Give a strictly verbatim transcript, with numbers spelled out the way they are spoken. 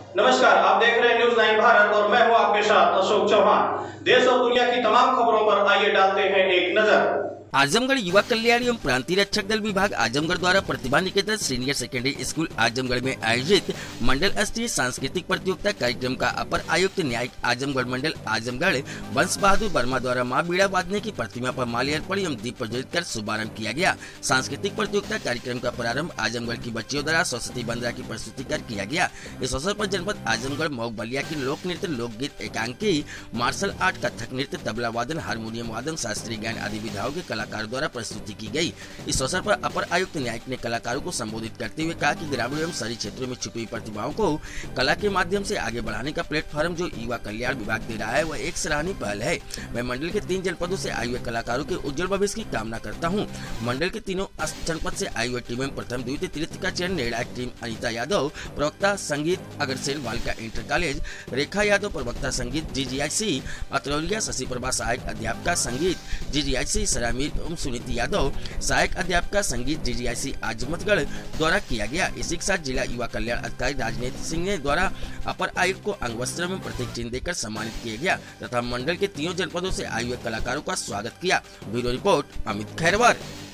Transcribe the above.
नमस्कार, आप देख रहे हैं न्यूज नाइन भारत और मैं हूं आपके साथ अशोक चौहान। देश और दुनिया की तमाम खबरों पर आइए डालते हैं एक नजर। आजमगढ़ युवा कल्याण एवं प्रांतीय रक्षक दल विभाग आजमगढ़ द्वारा Pratibha Niketan senior secondary school Azamgarh में आयोजित मंडल स्तरीय सांस्कृतिक प्रतियोगिता कार्यक्रम का अपर आयुक्त न्यायिक आजमगढ़ मंडल आजमगढ़ बंश बहादुर वर्मा द्वारा मां बीड़ा वादने की प्रतिमा पर माल्यार्पण एवं दीप प्रज्वलित कर शुभारंभ किया गया। सांस्कृतिक प्रतियोगिता कार्यक्रम का प्रारंभ आजमगढ़ की बच्चियों द्वारा सरस्वती बंदरा की प्रस्तुति कर किया गया। इस अवसर पर जनपद आजमगढ़ मऊ बलिया की लोक नृत्य, लोकगीत, एकांकी, मार्शल आर्ट, कथक नृत्य, तबला वादन, हारमोनियम वादन, शास्त्रीय गायन आदि विधाओं के कलाकारों द्वारा प्रस्तुति की गई। इस अवसर पर अपर आयुक्त न्यायिक ने कलाकारों को संबोधित करते हुए कहा कि ग्रामीण एवं शहरी क्षेत्रों में छुपी हुई प्रतिभाओं को कला के माध्यम से आगे बढ़ाने का प्लेटफॉर्म जो युवा कल्याण विभाग दे रहा है वह एक सराहनीय पहल है। मैं मंडल के तीन जनपदों से आए हुए कलाकारों के उज्जवल भविष्य की कामना करता हूँ। मंडल के तीनों जनपद से आई हुई टीम में प्रथम द्वितीय तृतीय का चयन निर्णायक टीम अनिता यादव प्रवक्ता संगीत अग्रसेन बालिका इंटर कॉलेज, रेखा यादव प्रवक्ता संगीत जी जी आई सी अतरौलिया, शशि प्रभा सहायक अध्यापिका संगीत जी जी आई सी सरामीर एवं सुनीति यादव सहायक अध्यापिका संगीत जी जी आई सी आजमगढ़ द्वारा किया गया। इसी के साथ जिला युवा कल्याण अधिकारी राजनीति सिंह ने द्वारा अपर आयुक्त को अंग वस्त्र में प्रतीक चिन्ह देकर सम्मानित किया गया तथा मंडल के तीनों जनपदों से आए हुए कलाकारों का स्वागत किया। Bureau report Amit Khairwar.